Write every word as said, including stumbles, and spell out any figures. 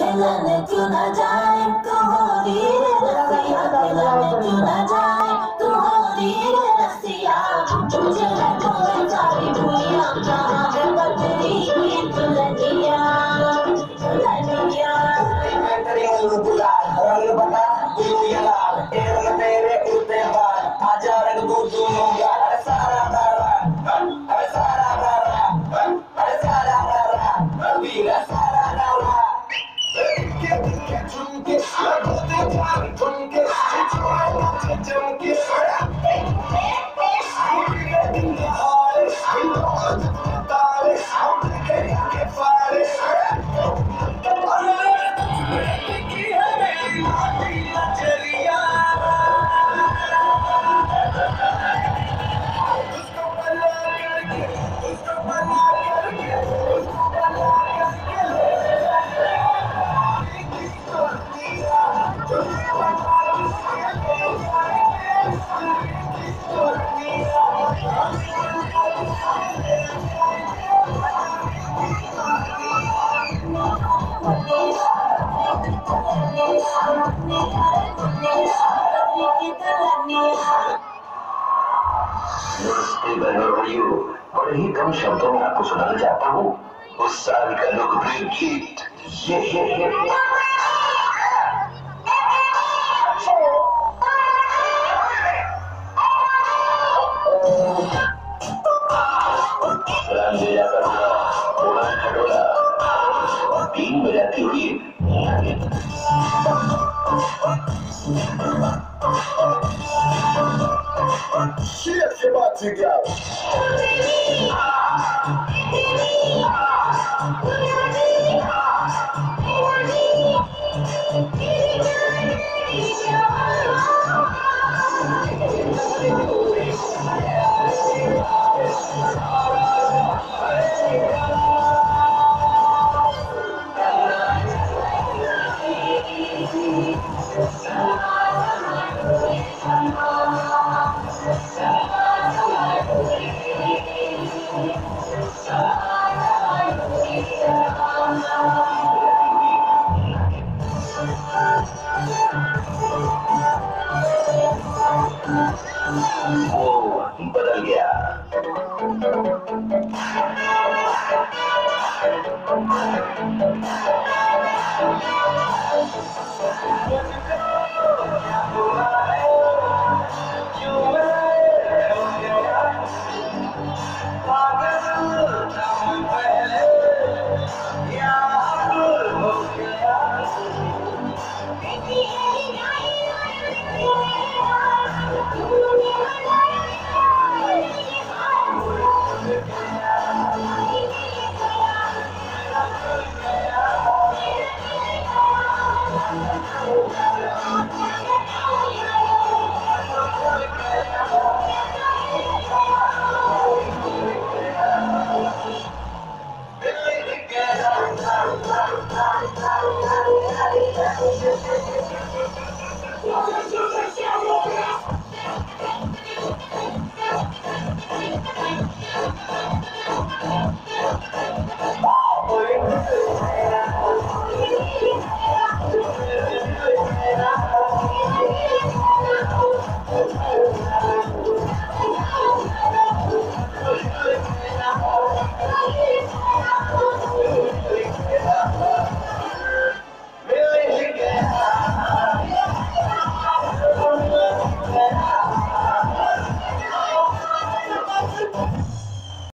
जाने क्यों ना जाए तू होरी रे रसिया के जाने क्यों ना जाए तू होरी रे रसिया तुझे है कोई सारी दुनिया कहाँ है बदली की दुल्हनिया दुल्हनिया मैं तेरी हूँ गुलाल रंग बता तू ये लाल तेरे तेरे उड़ते बाल आजा रंग तू दोनों गाल अरे सारा दारा अरे सारा दारा अरे सारा दारा वीरा सारा Dara Get get drunk it, like what they want, drunk it, try not to drunk it. I'm getting the hardest, I know I'm the hardest, I'm getting get fired. बड़े ही कम शब्दों में आपको सुनाना चाहता हूँ उस साल का लोकप्रिय गीत ये ये ये तीन बजाती हुई Shit, you're about to go. वो बदल गया Thank you.